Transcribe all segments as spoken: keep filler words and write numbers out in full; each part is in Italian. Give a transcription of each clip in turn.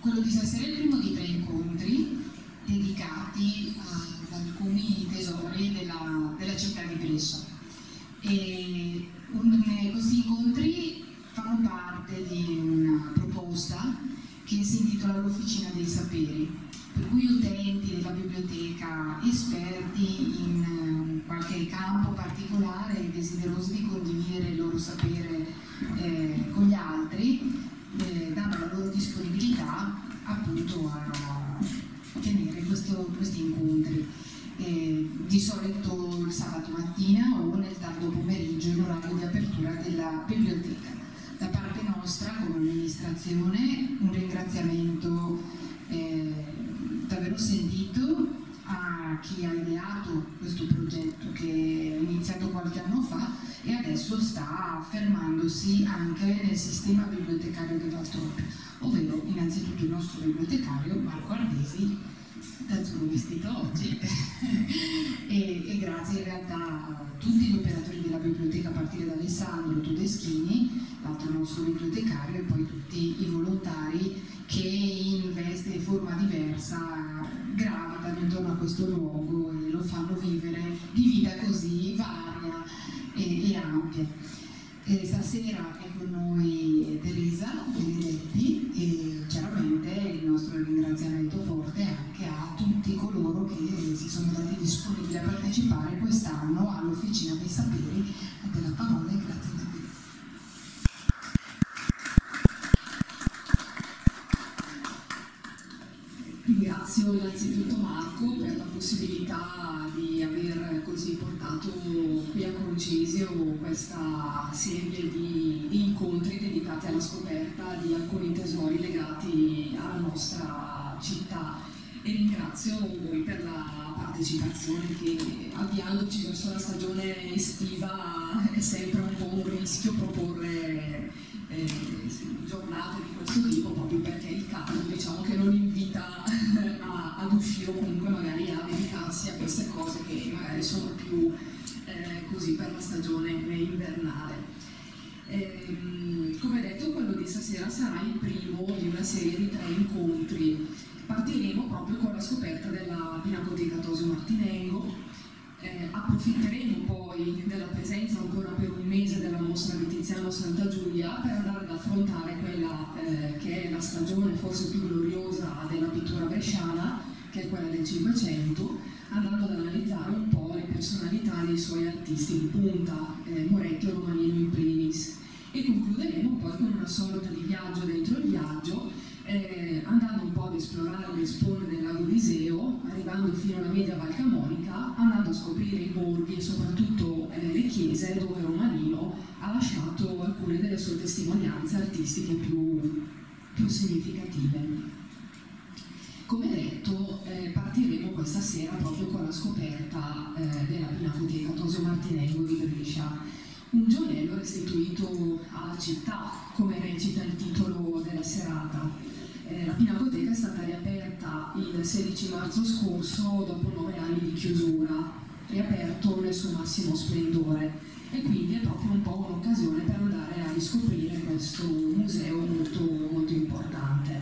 quello di stasera è il primo di tre incontri dedicati ad alcuni tesori della, della città di Brescia. E un, questi incontri fanno parte di una proposta che si intitola l'Officina dei Saperi, per cui utenti della biblioteca, esperti in qualche campo particolare e desiderosi di condividere il loro sapere eh, con gli altri, eh, danno la loro disponibilità appunto a tenere questo, questi incontri. Eh, di solito il sabato mattina o nel tardo pomeriggio in orario di apertura della biblioteca. Da parte nostra, come amministrazione, un ringraziamento eh, davvero sentito a chi ha ideato questo progetto, che è iniziato qualche anno fa e adesso sta affermandosi anche nel sistema bibliotecario di Valtorta, ovvero innanzitutto il nostro bibliotecario Marco Ardesi, da azzurro vestito oggi e, e grazie in realtà a tutti gli operatori della biblioteca, a partire da Alessandro Todeschini, l'altro nostro bibliotecario, e poi tutti i volontari che in veste e forma diversa gravitano intorno a questo luogo e lo fanno vivere di vita così varia e, e ampia. E stasera è con noi Teresa Benedetti e chiaramente il nostro ringraziamento forte anche a tutti coloro che si sono dati disponibili a partecipare quest'anno all'Officina dei Saperi. A te la parola e grazie a te. Ringrazio innanzitutto Marco per la possibilità di aver così portato qui a Concesio questa serie di, di incontri dedicati alla scoperta di alcuni tesori legati alla nostra città, e ringrazio voi per la partecipazione, che avviandoci verso la stagione estiva è sempre un po' un rischio proporre eh, giornate di questo tipo, proprio perché il caldo diciamo che non invita a, ad uscire, o comunque magari a dedicarsi a queste cose che magari sono più eh, così per la stagione invernale. Eh, come detto, quello di stasera sarà il primo di una serie di tre incontri. Partiremo proprio con la scoperta della Pinacoteca Tosio Martinengo, eh, approfitteremo poi della presenza ancora per un mese della mostra di Tiziano Santa Giulia per andare ad affrontare quella eh, che è la stagione forse più gloriosa della pittura bresciana, che è quella del Cinquecento, andando ad analizzare un po' le personalità dei suoi artisti di punta, eh, Moretti e Romanino in primis, e concluderemo poi con una sorta di viaggio dentro il viaggio, eh, andando un po' ad esplorare le sponde del lago d'Iseo, arrivando fino alla media Val Camonica, andando a scoprire i borghi e soprattutto eh, le chiese dove Romanino ha lasciato alcune delle sue testimonianze artistiche più, più significative. Come detto, eh, partiremo questa sera proprio con la scoperta eh, della Pinacoteca Tosio Martinengo di Brescia, un gioiello restituito alla città, come recita il titolo della serata. Eh, la Pinacoteca è stata riaperta il sedici marzo scorso dopo nove anni di chiusura, riaperto nel suo massimo splendore, e quindi è proprio un po' un'occasione per andare a riscoprire questo museo molto, molto importante.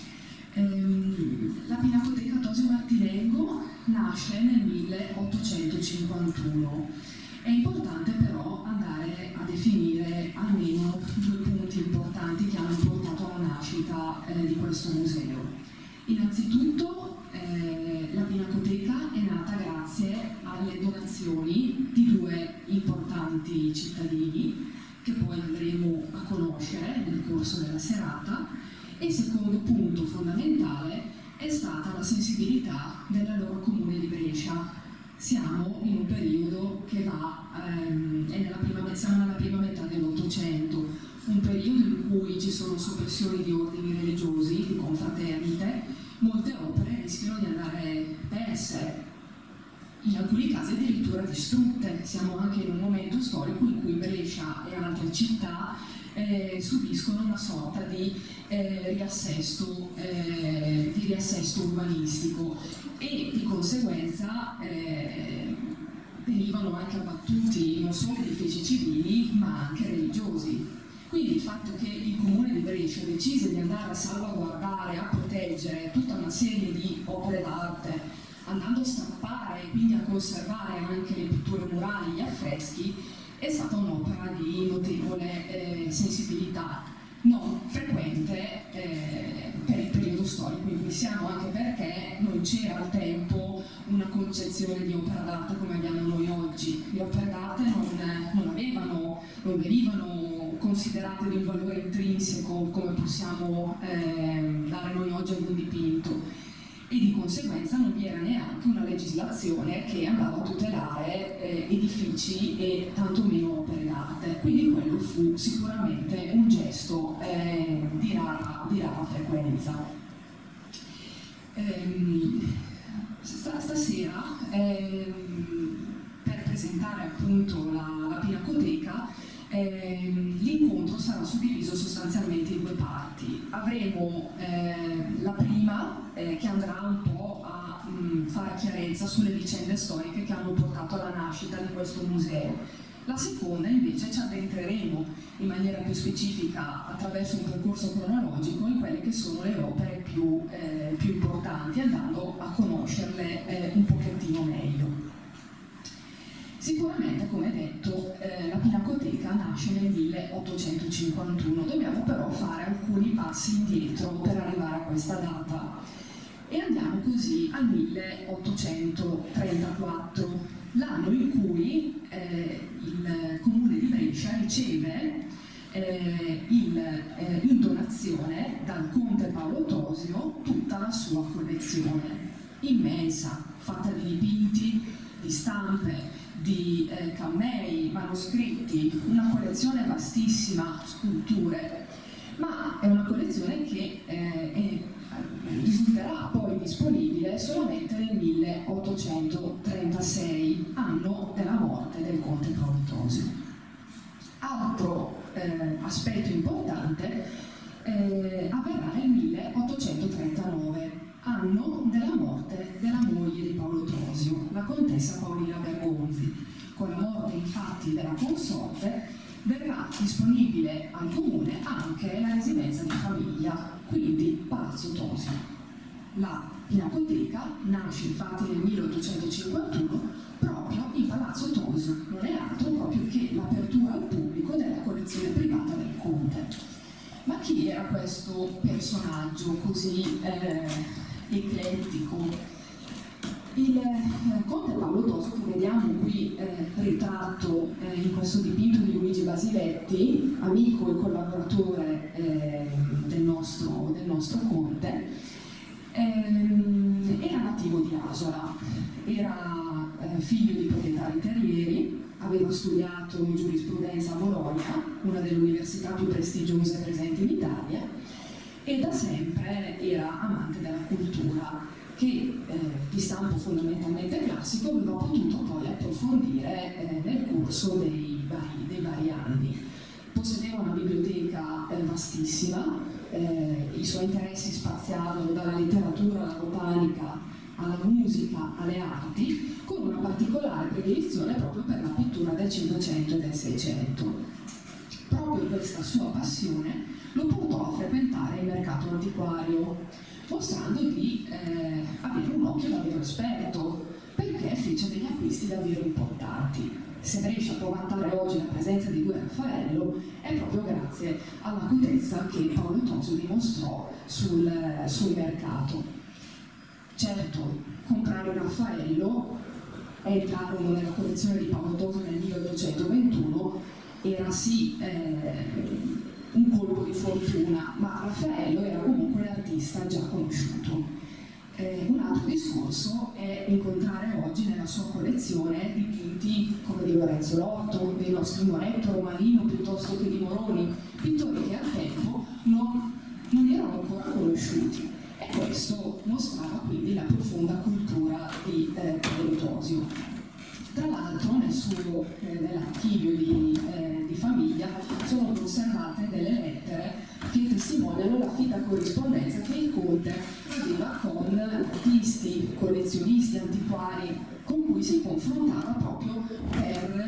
La Pinacoteca Tosio Martinengo nasce nel milleottocentocinquantuno. È importante però andare a definire almeno due punti importanti che hanno portato alla nascita eh, di questo museo. Innanzitutto eh, la Pinacoteca è nata grazie alle donazioni di due importanti cittadini, che poi andremo a conoscere nel corso della serata. E il secondo punto fondamentale è stata la sensibilità della loro comune di Brescia. Siamo in un periodo che va, ehm, è nella prima, siamo nella prima metà dell'Ottocento, un periodo in cui ci sono soppressioni di ordini religiosi, di confraternite, molte opere rischiano di andare perse, in alcuni casi addirittura distrutte. Siamo anche in un momento storico in cui Brescia e altre città eh, subiscono una sorta di, eh, riassesto, eh, di riassesto urbanistico, e di conseguenza eh, venivano anche abbattuti non solo edifici civili ma anche religiosi. Quindi il fatto che il Comune di Brescia decise di andare a salvaguardare, a proteggere tutta una serie di opere d'arte, andando a stampare e quindi a conservare anche le pitture murali, gli affreschi, è stata un'opera di notevole eh, sensibilità, non frequente eh, per il periodo storico in cui siamo, anche perché non c'era al tempo una concezione di opera d'arte come abbiamo noi oggi. Le opere d'arte non, non avevano, non venivano considerate di un valore intrinseco come possiamo eh, dare noi oggi ad un dipinto, e di conseguenza non vi era neanche una legislazione che andava a tutelare eh, edifici e tantomeno opere d'arte. Quindi quello fu sicuramente un gesto eh, di, rara, di rara frequenza. Ehm, stasera, ehm, per presentare appunto la, la Pinacoteca, Eh, l'incontro sarà suddiviso sostanzialmente in due parti. Avremo eh, la prima eh, che andrà un po' a mh, fare chiarezza sulle vicende storiche che hanno portato alla nascita di questo museo. La seconda invece ci addentreremo in maniera più specifica attraverso un percorso cronologico in quelle che sono le opere più, eh, più importanti, andando a conoscerle eh, un pochettino meglio. Sicuramente, come detto, eh, la Pinacoteca nasce nel milleottocentocinquantuno, dobbiamo però fare alcuni passi indietro per arrivare a questa data e andiamo così al milleottocentotrentaquattro, l'anno in cui eh, il Comune di Brescia riceve eh, il, eh, in donazione dal conte Paolo Tosio tutta la sua collezione immensa, fatta di dipinti, di stampe, di eh, cammei, manoscritti, una collezione vastissima, sculture, ma è una collezione che eh, è, risulterà poi disponibile solamente nel milleottocentotrentasei, anno della morte del conte Paolo Tosio. Altro eh, aspetto importante eh, avverrà nel milleottocentotrentanove, anno della morte della moglie di Paolo Tosio, la contessa Paolina Bergonzi. Con la morte infatti della consorte verrà disponibile al comune anche la residenza di famiglia, quindi Palazzo Tosio. La Pinacoteca nasce infatti nel milleottocentocinquantuno proprio in Palazzo Tosio, non è altro proprio che l'apertura al pubblico della collezione privata del conte. Ma chi era questo personaggio così eh, eclettico? Il eh, conte Paolo Tosio, che vediamo qui eh, ritratto eh, in questo dipinto di Luigi Basiletti, amico e collaboratore eh, del, nostro, del nostro conte, ehm, era nativo di Asola, era eh, figlio di proprietari terrieri, aveva studiato giurisprudenza a Bologna, una delle università più prestigiose presenti in Italia, e da sempre era amante della cultura, che eh, di stampo fondamentalmente classico aveva potuto poi approfondire eh, nel corso dei vari, dei vari anni. Possedeva una biblioteca eh, vastissima, eh, i suoi interessi spaziavano dalla letteratura alla botanica, alla musica, alle arti, con una particolare predilizione proprio per la pittura del Cinquecento e del Seicento. Proprio questa sua passione lo portò a frequentare il mercato antiquario, mostrando di eh, avere un occhio davvero esperto, perché fece degli acquisti davvero importanti. Se Brescia può vantare oggi la presenza di due Raffaello, è proprio grazie all'acutezza che Paolo Tosio dimostrò sul, sul mercato. Certo, comprare un Raffaello, entrarono nella collezione di Paolo Tosio nel milleottocentoventuno, era sì eh, un colpo di fortuna, ma Raffaello era comunque un artista già conosciuto. Eh, un altro discorso è incontrare oggi nella sua collezione dipinti come di Lorenzo Lotto, dei nostri Moretto, Romanino, piuttosto che di Moroni, pittori che al tempo non, non erano ancora conosciuti. E questo mostrava quindi la profonda cultura di eh, Paolo Tosio. Tra l'altro nel suo, eh, nell'archivio di, eh, di famiglia sono conservate delle lettere che testimoniano la fitta corrispondenza che il conte aveva con artisti, collezionisti, antiquari, con cui si confrontava proprio per eh,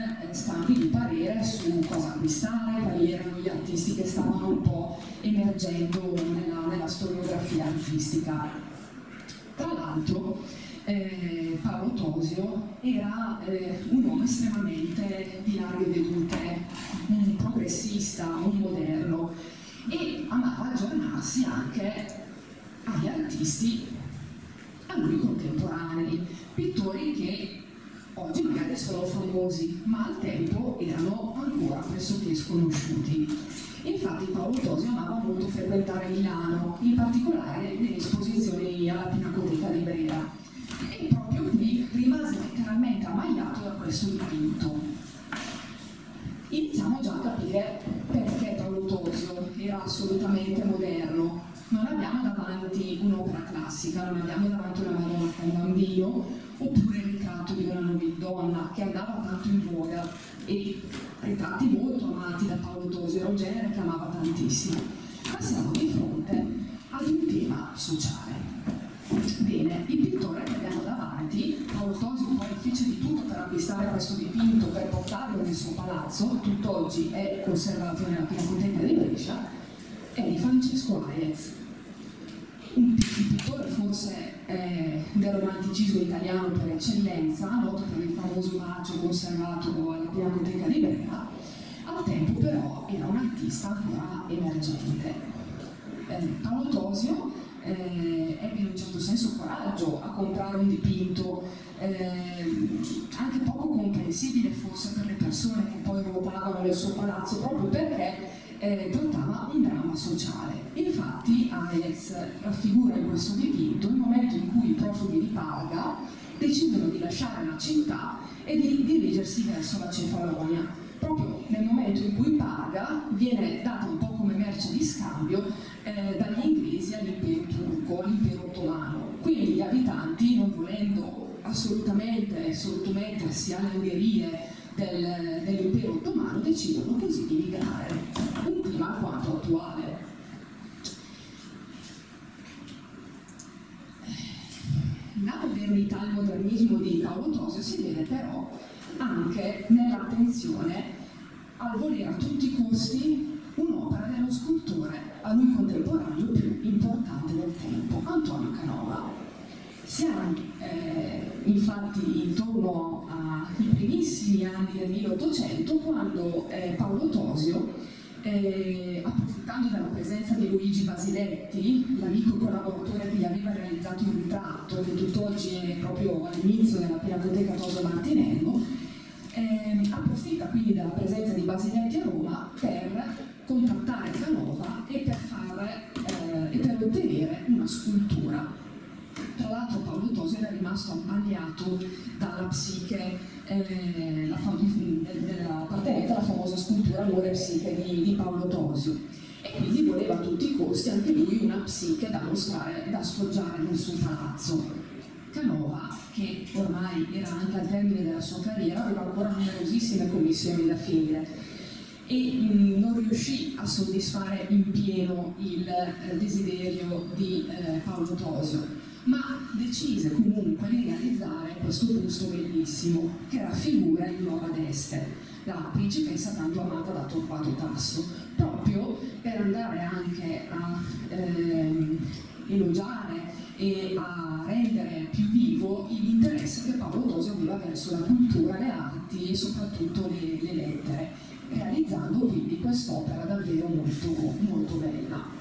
scambi di parere su cosa acquistare, quali erano gli artisti che stavano un po' emergendo nella, nella storiografia artistica. Tra l'altro eh, Paolo Tosio era eh, un uomo estremamente di larghe vedute, un progressista, un moderno, e amava aggiornarsi anche agli artisti a lui contemporanei, pittori che oggi magari sono famosi, ma al tempo erano ancora pressoché sconosciuti. Infatti Paolo Tosio amava molto frequentare Milano, in particolare nelle esposizioni alla Pinacoteca di Brera, e proprio qui rimase letteralmente ammaliato da questo dipinto. Iniziamo già a capire perché Paolo Tosio era assolutamente moderno. Non abbiamo davanti un'opera classica, non abbiamo davanti una Madonna con un bambino, oppure il ritratto di una nobildonna che andava tanto in voga, e ritratti molto amati da Paolo Tosio, era un genere che amava tantissimo. Ma siamo di fronte ad un tema sociale. Bene, il pittore che abbiamo davanti, Paolo Tosio poi fece di tutto per acquistare questo dipinto, per portarlo nel suo palazzo, tutt'oggi è conservato nella Pinacoteca di Brescia, è di Francesco Hayez, un pittore forse eh, del romanticismo italiano per eccellenza, noto per il famoso bacio conservato alla Pinacoteca di Brera. Al tempo però era un artista ancora emergente. Eh, Paolo Tosio eh, ebbe in un certo senso coraggio a comprare un dipinto eh, anche poco comprensibile forse per le persone che poi ruotavano nel suo palazzo, proprio perché Eh, trattava un dramma sociale. Infatti Hayez raffigura in questo dipinto il momento in cui i profughi di Parga decidono di lasciare la città e di dirigersi verso la Cefalonia, proprio nel momento in cui Parga viene data un po' come merce di scambio eh, dagli inglesi all'impero turco, all'impero ottomano. Quindi gli abitanti, non volendo assolutamente sottomettersi alle ungherie del, dell'impero ottomano, decidono così di migrare. Un tema alquanto attuale. La modernità e il modernismo di Paolo Tosio si vede però anche nell'attenzione al volere a tutti i costi un'opera dello scultore a lui contemporaneo più importante del tempo, Antonio Canova. Siamo eh, infatti intorno ai primissimi anni del milleottocento, quando eh, Paolo Tosio, eh, approfittando della presenza di Luigi Basiletti, l'amico collaboratore che gli aveva realizzato il ritratto, che tutt'oggi è proprio all'inizio della Pinacoteca Toso Martinello, eh, approfitta quindi della presenza di Basiletti a Roma per contattare Canova e per, fare, eh, e per ottenere una scultura. Tra l'altro Paolo Tosio era rimasto ammaliato dalla psiche eh, la della appartenente alla famosa scultura Amore e Psiche di, di Paolo Tosio, e quindi voleva a tutti i costi anche lui una psiche da mostrare e da sfoggiare nel suo palazzo. Canova, che ormai era anche al termine della sua carriera, aveva ancora numerosissime commissioni da finire e mh, non riuscì a soddisfare in pieno il eh, desiderio di eh, Paolo Tosio, ma decise comunque di realizzare questo busto bellissimo che raffigura il Nuova d'Este, la principessa tanto amata da Torquato Tasso, proprio per andare anche a ehm, elogiare e a rendere più vivo l'interesse che Paolo Tosio aveva verso la cultura, le arti e soprattutto le, le lettere, realizzando quindi quest'opera davvero molto, molto bella.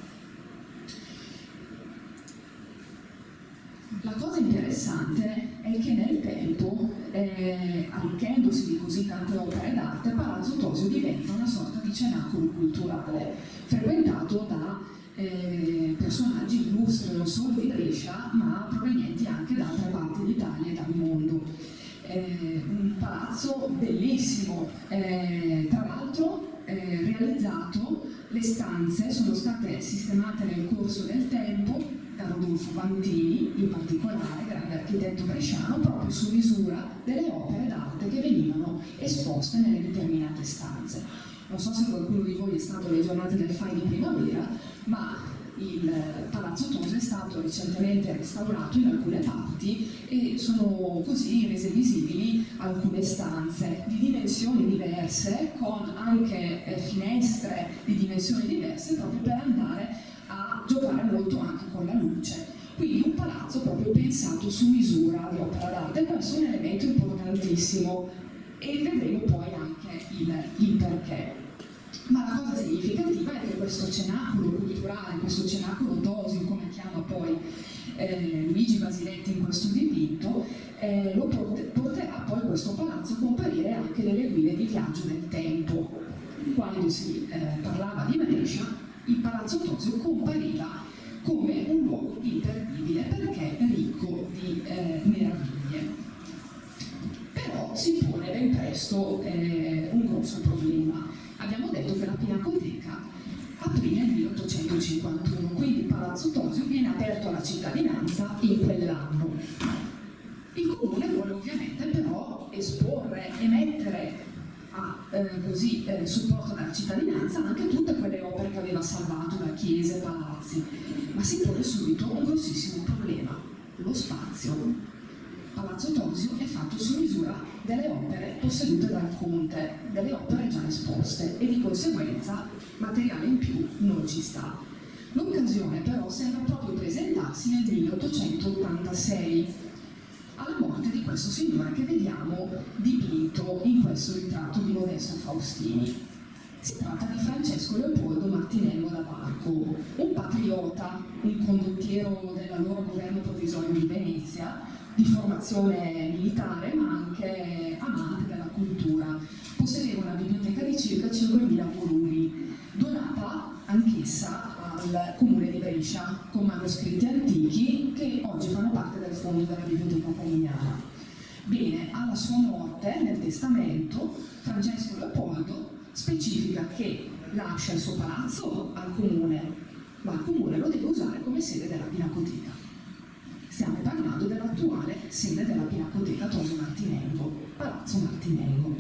La cosa interessante è che nel tempo, eh, arricchendosi di così tante opere d'arte, Palazzo Tosio diventa una sorta di cenacolo culturale, frequentato da eh, personaggi illustri non solo di Brescia, ma provenienti anche da altre parti d'Italia e dal mondo. Eh, un palazzo bellissimo, eh, tra l'altro eh, realizzato, le stanze sono state sistemate nel corso del tempo da Rodolfo Vantini, in particolare, grande architetto bresciano, proprio su misura delle opere d'arte che venivano esposte nelle determinate stanze. Non so se qualcuno di voi è stato alle giornate del Fai di primavera, ma il Palazzo Tosi è stato recentemente restaurato in alcune parti e sono così rese visibili alcune stanze di dimensioni diverse, con anche eh, finestre di dimensioni diverse, proprio per andare a giocare molto anche con la luce. Quindi un palazzo proprio pensato su misura di opera d'arte. Questo è un elemento importantissimo e vedremo poi anche il, il perché. Ma la cosa significativa è che questo cenacolo culturale, questo cenacolo Tosi, come chiama poi eh, Luigi Basiletti in questo dipinto, eh, lo porterà poi questo palazzo a comparire anche nelle guide di viaggio del tempo. Quando si eh, parlava di Brescia, il Palazzo Tosi compariva come un luogo imperdibile perché ricco di eh, meraviglie. Però si pone ben presto eh, un grosso problema. Abbiamo detto che la Pinacoteca aprì nel milleottocentocinquantuno, quindi il Palazzo Tosi viene aperto alla cittadinanza in quell'anno. Il comune vuole ovviamente però esporre e mettere a eh, così, eh, supporto dalla cittadinanza anche tutte quelle opere che aveva salvato da chiese, palazzi, ma si pone subito un grossissimo problema: lo spazio. Palazzo Tosio è fatto su misura delle opere possedute dal conte, delle opere già esposte, e di conseguenza materiale in più non ci sta. L'occasione però sembra proprio presentarsi nel milleottocentottantasei, alla morte di questo signore che vediamo dipinto in questo ritratto di Modesto Faustini. Si tratta di Francesco Leopoldo Martinello da Barco, un patriota, un condottiero dell'allora governo provvisorio di Venezia, di formazione militare ma anche amante della cultura. Possedeva una biblioteca di circa cinquemila volumi, donata anch'essa al comune di Brescia, con manoscritti antichi che oggi fanno parte del fondo della biblioteca Carignana. Bene, alla sua morte, nel testamento, Francesco Leopoldo specifica che lascia il suo palazzo al comune, ma il comune lo deve usare come sede della Pinacoteca. Stiamo parlando dell'attuale sede della Pinacoteca Tosio Martinengo, Palazzo Martinengo.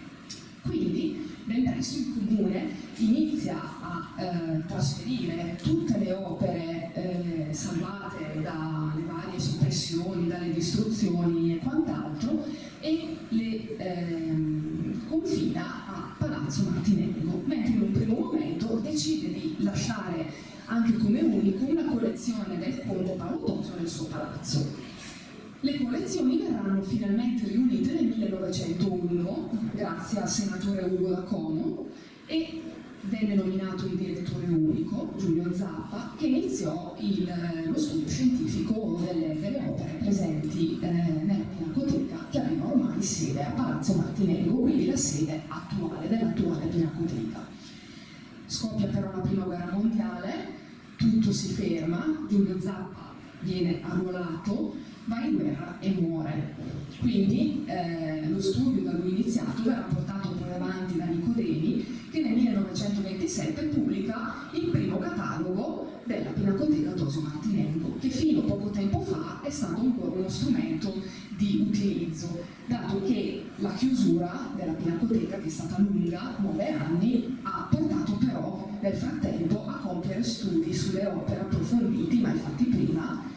Quindi, ben presto il comune inizia a eh, trasferire tutte le opere eh, salvate dalle varie soppressioni, dalle distruzioni e quant'altro, e le ehm, confina a Palazzo Martinengo, mentre in un primo momento decide di lasciare anche come unico una collezione del conte Paolo Tosio nel suo palazzo. Le collezioni verranno finalmente riunite nel millenovecentouno grazie al senatore Ugo D'Acomo e venne nominato il direttore unico, Giulio Zappa, che iniziò il, lo studio scientifico delle, delle opere presenti eh, nella Pinacoteca, che aveva ormai sede a Palazzo Martinengo, quindi la sede attuale dell'attuale Pinacoteca. Scoppia però la prima guerra mondiale, tutto si ferma, Giulio Zappa viene arruolato, va in guerra e muore. Quindi eh, lo studio da lui iniziato verrà portato poi avanti da Nicodemi, che nel millenovecentoventisette pubblica il primo catalogo della Pinacoteca Tosio Martinengo, che fino a poco tempo fa è stato ancora uno strumento di utilizzo, dato che la chiusura della Pinacoteca, che è stata lunga, nove anni, ha portato però nel frattempo a compiere studi sulle opere approfonditi, mai fatti prima,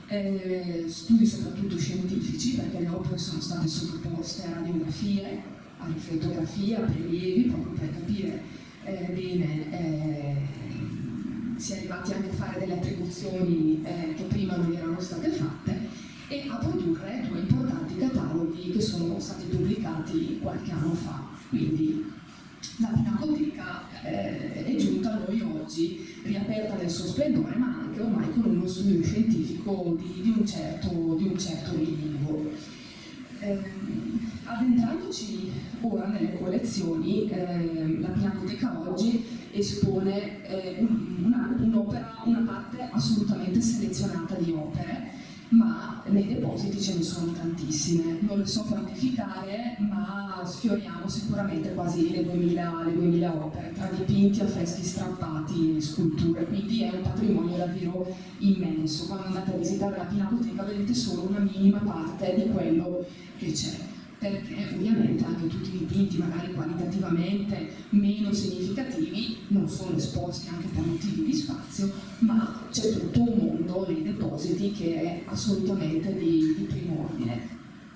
eh, studi soprattutto scientifici, perché le opere sono state sottoposte a radiografie, a riflettografie, a prelievi, proprio per capire eh, bene, eh, si è arrivati anche a fare delle attribuzioni eh, che prima non erano state fatte, e a produrre due importanti cataloghi che sono stati pubblicati qualche anno fa. Quindi la Pinacoteca eh, è giunta a noi oggi, riaperta nel suo splendore, ma anche ormai con uno studio scientifico di, di, un, certo, di un certo rilievo. Eh, addentrandoci ora nelle collezioni, eh, la Pinacoteca oggi espone eh, una, un'opera, una parte assolutamente selezionata di opere, ma nei depositi ce ne sono tantissime, non le so quantificare, ma sfioriamo sicuramente quasi le duemila, le duemila opere, tra dipinti, affreschi strappati e sculture, quindi è un patrimonio davvero immenso. Quando andate a visitare la Pinacoteca vedete solo una minima parte di quello che c'è. perché ovviamente anche tutti i dipinti magari qualitativamente meno significativi non sono esposti anche per motivi di spazio, ma c'è tutto un mondo nei depositi che è assolutamente di, di primo ordine.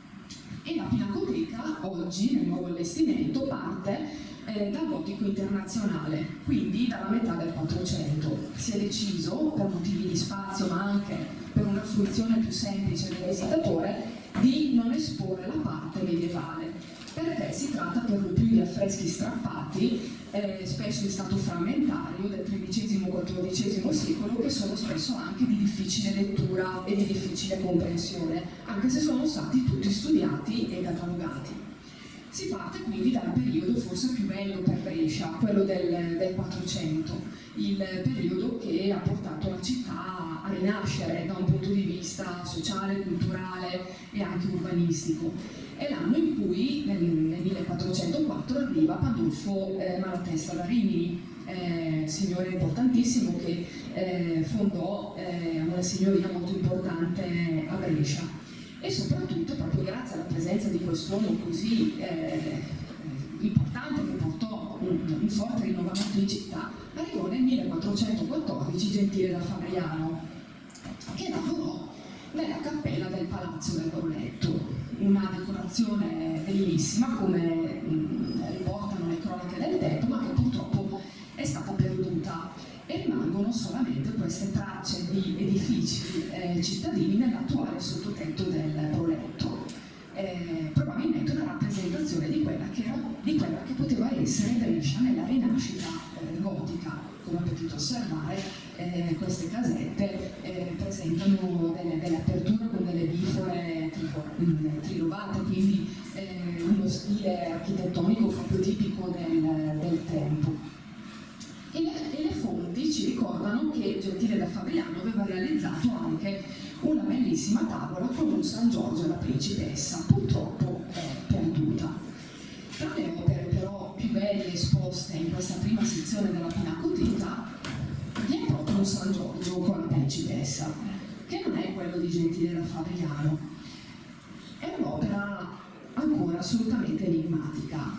E la Pinacoteca oggi nel nuovo allestimento parte eh, dal gotico internazionale, quindi dalla metà del Quattrocento. Si è deciso, per motivi di spazio ma anche per una fruizione più semplice del visitatore, di non esporre la parte medievale, perché si tratta per lo più di affreschi strappati, eh, spesso in stato frammentario del tredicesimo quattordicesimo secolo, che sono spesso anche di difficile lettura e di difficile comprensione, anche se sono stati tutti studiati e catalogati. Si parte quindi dal periodo forse più bello per Brescia, quello del, del Quattrocento, il periodo che ha portato la città a rinascere da un punto di vista sociale, culturale e anche urbanistico. È l'anno in cui, nel, nel millequattrocentoquattro, arriva Pandolfo eh, Malatesta da Rimini, eh, signore importantissimo che eh, fondò eh, una signoria molto importante a Brescia. E soprattutto proprio grazie alla presenza di quest'uomo così eh, importante che portò un, un forte rinnovamento in città, arrivò nel millequattrocentoquattordici Gentile da Fabriano, che lavorò nella cappella del Palazzo del Broletto, una decorazione bellissima come mh, riportano le cronache del tempo, ma che purtroppo è stata perduta. E rimangono solamente queste tracce di edifici eh, cittadini nell'attuale sottotetto del Broletto. Eh, probabilmente una rappresentazione di quella che, era, di quella che poteva essere Brescia nella rinascita eh, gotica. Come potete osservare, eh, queste casette eh, presentano delle, delle aperture con delle bifore trilobate, quindi eh, uno stile architettonico proprio tipico del, del tempo. E le, e le fonti ci ricordano che Gentile da Fabriano aveva realizzato anche una bellissima tavola con un San Giorgio e la Principessa, purtroppo è perduta. Tra le opere però più belle esposte in questa prima sezione della Pinacoteca vi è proprio un San Giorgio con la Principessa, che non è quello di Gentile da Fabriano. È un'opera ancora assolutamente enigmatica.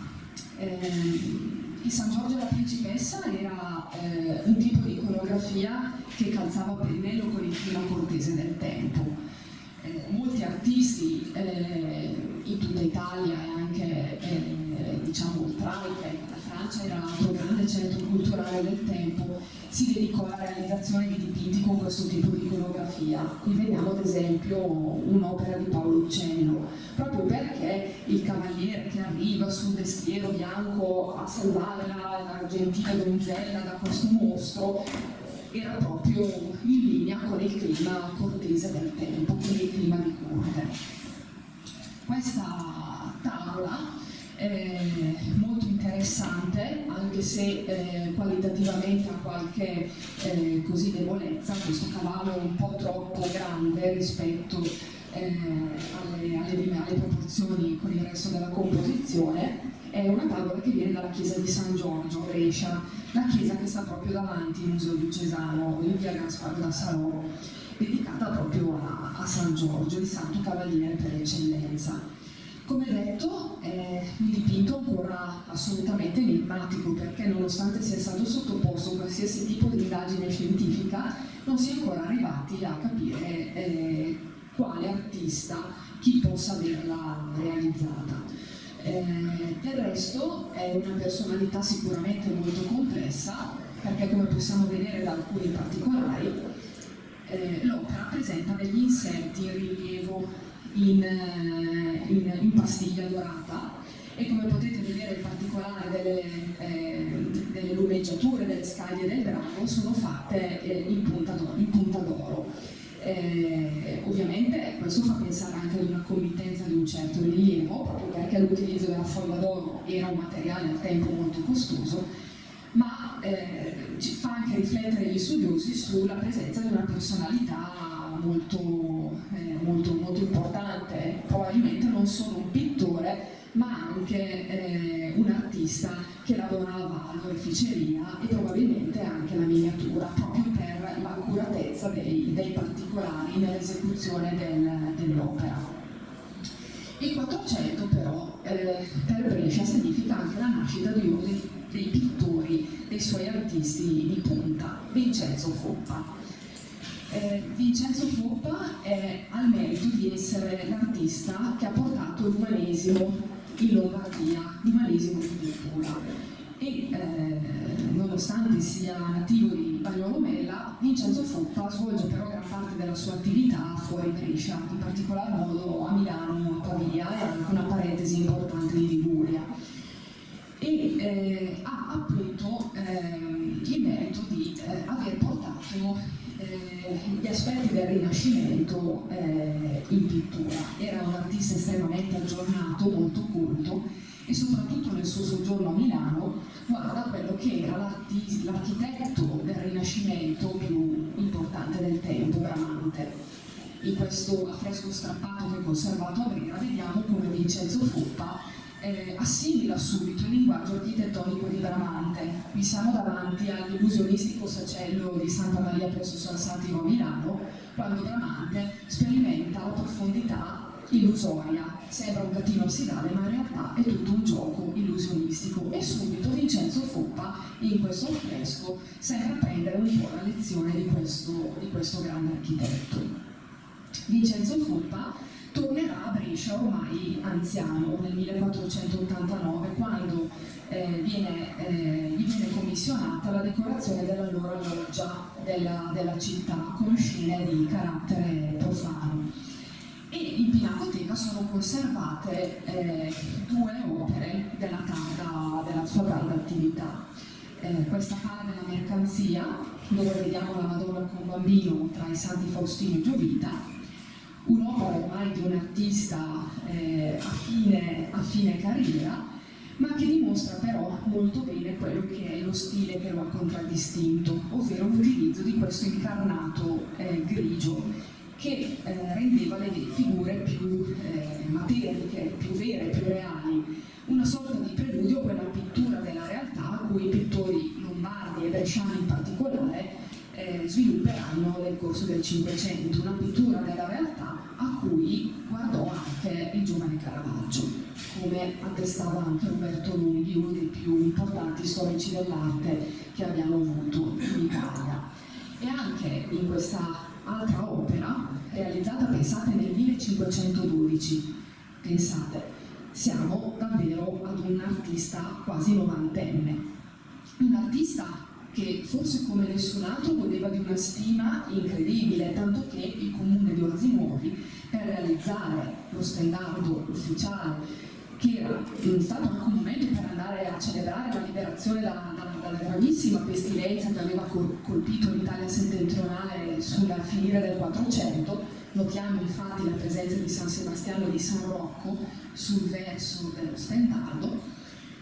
Eh, Il San Giorgio e la Principessa era eh, un tipo di iconografia che calzava a pennello con il clima cortese del tempo. Eh, molti artisti eh, in tutta Italia e anche eh, diciamo oltralpe, la Francia era l'altro grande centro culturale del tempo, si dedicò alla realizzazione di dipinti con questo tipo di iconografia. Qui vediamo ad esempio un'opera di Paolo Uccello, proprio perché il cavaliere che arriva sul destriero bianco a salvare la, la gentile donzella da questo mostro era proprio in linea con il clima cortese del tempo, con il clima di corte. Questa tavola è molto interessante, anche se eh, qualitativamente ha qualche eh, così debolezza, questo cavallo è un po' troppo grande rispetto eh, alle, alle, alle proporzioni con il resto della composizione. È una tavola che viene dalla chiesa di San Giorgio a Brescia, la chiesa che sta proprio davanti al Museo Diocesano in via Gasparo da Salò, dedicata proprio a, a San Giorgio, il santo cavaliere per eccellenza. Come detto, è un dipinto ancora assolutamente enigmatico, perché nonostante sia stato sottoposto a qualsiasi tipo di indagine scientifica, non si è ancora arrivati a capire eh, quale artista, chi possa averla realizzata. Eh, del resto è una personalità sicuramente molto complessa, perché come possiamo vedere da alcuni particolari, eh, l'opera presenta degli inserti in rilievo in, in, in pastiglia dorata, e come potete vedere in particolare delle, eh, delle lumeggiature delle scaglie del drago sono fatte eh, in punta d'oro. Eh, ovviamente questo fa pensare anche ad una committenza di un certo rilievo, proprio perché l'utilizzo della foglia d'oro era un materiale al tempo molto costoso, ma eh, ci fa anche riflettere gli studiosi sulla presenza di una personalità molto, eh, molto, molto importante, probabilmente non solo un pittore, ma anche eh, un artista che lavorava all'oreficeria e probabilmente anche la miniatura, proprio per l'accuratezza dei, dei particolari nell'esecuzione del, dell'opera. Il quattrocento però eh, per Brescia significa anche la nascita di uno dei, dei pittori, dei suoi artisti di punta, Vincenzo Foppa. Eh, Vincenzo Foppa è, ha il merito di essere l'artista che ha portato l'umanesimo in Lombardia, l'umanesimo di pittura. E eh, nonostante sia nativo di Bagnolomella, Vincenzo Foppa svolge però gran parte della sua attività fuori Brescia, in particolar modo a Milano, a Pavia e anche una parentesi importante di Liguria. E eh, ha appunto eh, il merito di eh, aver portato eh, gli aspetti del Rinascimento eh, in pittura. Era un artista estremamente aggiornato, molto culto, e soprattutto nel suo soggiorno a Milano guarda quello che era l'architetto del Rinascimento più importante del tempo, Bramante. In questo affresco strappato che è conservato a Brera vediamo come Vincenzo Foppa eh, assimila subito il linguaggio architettonico di Bramante. Qui siamo davanti all'illusionistico sacello di Santa Maria presso San Satiro a Milano, quando Bramante sperimenta la profondità illusoria, sembra un gattino ossidale ma in realtà è tutto un gioco illusionistico, e subito Vincenzo Foppa in questo affresco sembra prendere un po' la lezione di questo, di questo grande architetto. Vincenzo Foppa tornerà a Brescia ormai anziano nel millequattrocentottantanove, quando eh, viene, eh, gli viene commissionata la decorazione dell'allora loggia della, della città con scene di carattere profano. E in Pinacoteca sono conservate eh, due opere della, tarda, della sua tarda attività. Eh, questa Pala della Mercanzia, dove vediamo la Madonna con bambino tra i Santi Faustino e Giovita, un'opera ormai di un artista eh, a, fine, a fine carriera, ma che dimostra però molto bene quello che è lo stile che lo ha contraddistinto, ovvero l'utilizzo di questo incarnato eh, grigio, che eh, rendeva le figure più eh, materiche, più vere, più reali, una sorta di preludio a quella pittura della realtà a cui i pittori lombardi e bresciani in particolare eh, svilupperanno nel corso del Cinquecento, una pittura della realtà a cui guardò anche il giovane Caravaggio, come attestava anche Roberto Lunghi, uno dei più importanti storici dell'arte che abbiamo avuto in Italia. E anche in questa altra opera, realizzata, pensate, nel millecinquecentododici, pensate, siamo davvero ad un artista quasi novantenne, un artista che forse come nessun altro godeva di una stima incredibile, tanto che il comune di Orzinuovi, per realizzare lo stendardo ufficiale, che era stato anche un momento per andare a celebrare la liberazione da, da, dalla gravissima pestilenza che aveva colpito l'Italia settentrionale sulla finire del Quattrocento. Notiamo infatti la presenza di San Sebastiano e di San Rocco sul verso dello stendardo.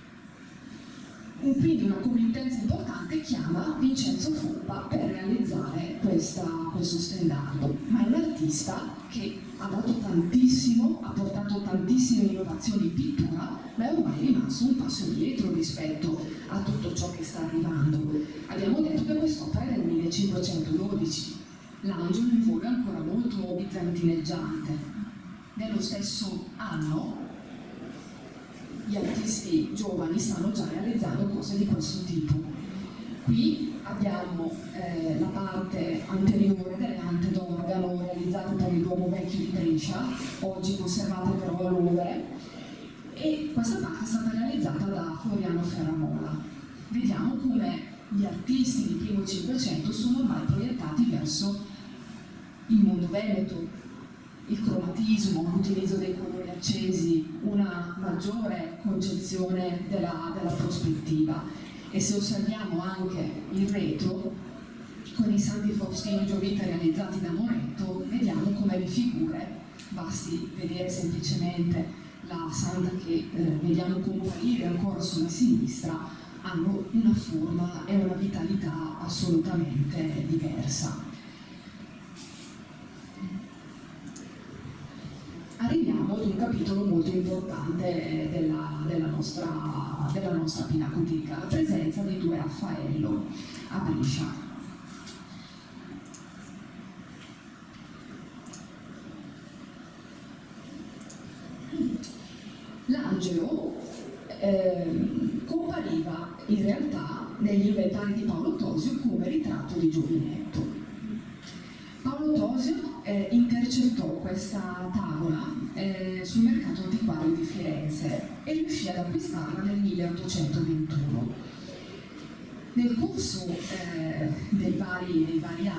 Quindi una committenza importante chiama Vincenzo Foppa per realizzare questa, questo stendardo, ma è un artista che ha dato tantissimo, ha portato tantissime innovazioni in pittura, ma è ormai rimasto un passo indietro rispetto a tutto ciò che sta arrivando. Abbiamo detto che quest'opera è del millecinquecentododici, l'angelo in voga ancora molto bizantineggiante. Nello stesso anno gli artisti giovani stanno già realizzando cose di questo tipo. Qui abbiamo eh, la parte anteriore delle ante d'organo realizzate per il Duomo Vecchio di Brescia, oggi conservate però a Louvre, e questa parte è stata realizzata da Floriano Ferramola. Vediamo come gli artisti di primo Cinquecento sono ormai proiettati verso il mondo veneto, il cromatismo, l'utilizzo dei colori accesi, una maggiore concezione della, della prospettiva. E se osserviamo anche il retro, con i Santi Faustino e Giovita realizzati da Moretto, vediamo come le figure, basti vedere semplicemente la santa che eh, vediamo comparire ancora sulla sinistra, hanno una forma e una vitalità assolutamente diversa. Arriviamo ad un capitolo molto importante della, della, nostra, della nostra Pinacoteca, la presenza dei due Raffaello a Brescia. Angelo eh, compariva in realtà negli inventari di Paolo Tosio come ritratto di giovinetto. Paolo Tosio eh, intercettò questa tavola eh, sul mercato antiquario di Firenze e riuscì ad acquistarla nel milleottocentoventuno. Nel corso eh, dei, vari, dei vari